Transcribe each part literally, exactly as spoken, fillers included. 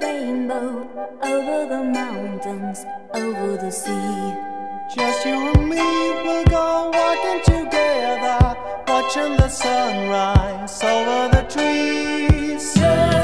rainbow, over the mountains, over the sea. Just you and me, we'll go walking together, watching the sunrise over the trees.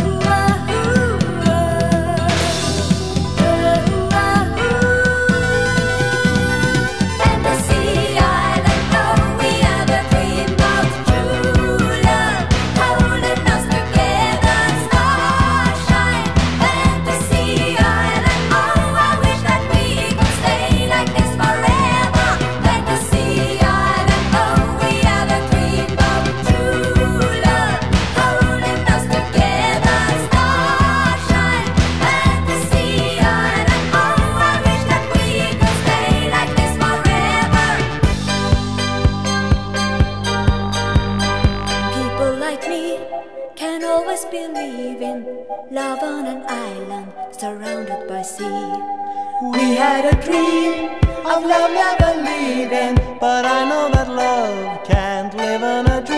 Can always believe in love on an island surrounded by sea. We had a dream of love never leaving, but I know that love can't live in a dream.